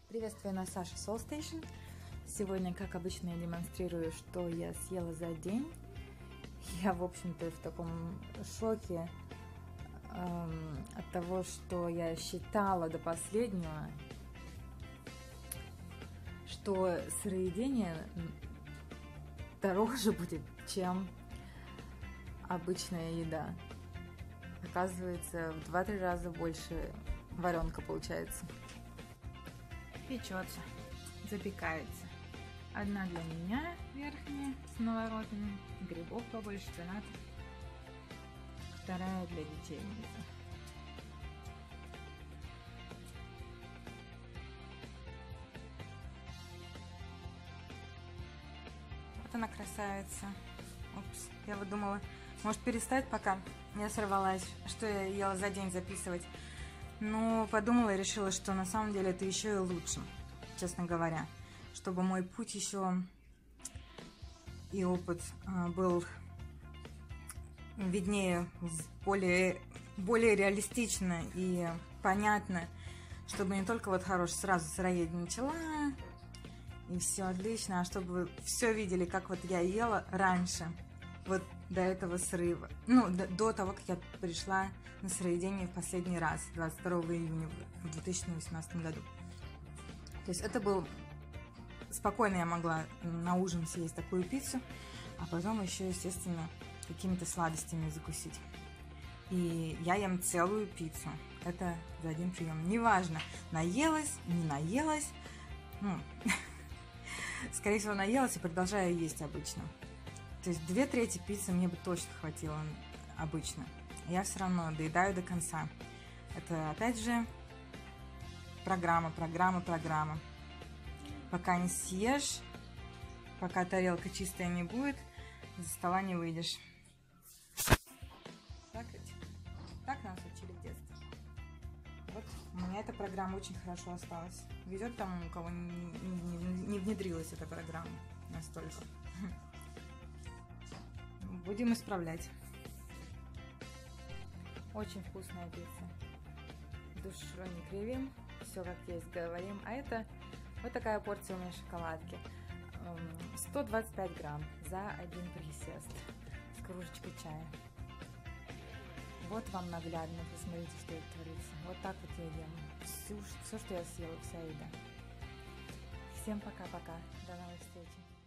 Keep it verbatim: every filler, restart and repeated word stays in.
Приветствую на Саша Soul Station. Сегодня, как обычно, я демонстрирую, что я съела за день. Я, в общем-то, в таком шоке эм, от того, что я считала до последнего, что сыроедение дороже будет, чем обычная еда. Оказывается, в два-три раза больше варенка получается. Печется, запекается. Одна для меня верхняя с наворотами, грибов побольше, ценат. Вторая для детей. Вот она, красавица. Упс, я вот думала, может перестать пока. Я сорвалась, что я ела за день записывать. Но подумала и решила, что на самом деле это еще и лучше, честно говоря. Чтобы мой путь еще и опыт был виднее, более, более реалистично и понятно. Чтобы не только вот хорош сразу сыроедение начала, и все отлично, а чтобы вы все видели, как вот я ела раньше. Вот до этого срыва, ну, до, до того, как я пришла на сыроедение в последний раз, двадцать второго июня в две тысячи восемнадцатом году. То есть это был... Спокойно я могла на ужин съесть такую пиццу, а потом еще, естественно, какими-то сладостями закусить. И я ем целую пиццу. Это за один прием. Неважно, наелась, не наелась. Ну, скорее всего, наелась и продолжаю есть обычно. То есть две трети пиццы мне бы точно хватило обычно. Я все равно доедаю до конца. Это опять же программа, программа, программа. Пока не съешь, пока тарелка чистая не будет, за стола не выйдешь. Так ведь? Так нас учили в детстве. Вот у меня эта программа очень хорошо осталась. Везет тому, у кого не, не, не внедрилась эта программа настолько. Будем исправлять. Очень вкусная пицца. Душу не кривим, все как есть говорим. А это вот такая порция у меня шоколадки. сто двадцать пять грамм за один присест с кружечкой чая. Вот вам наглядно, посмотрите, что это творится. Вот так вот я ем. Все, все, что я съела, вся еда. Всем пока-пока. До новых встреч.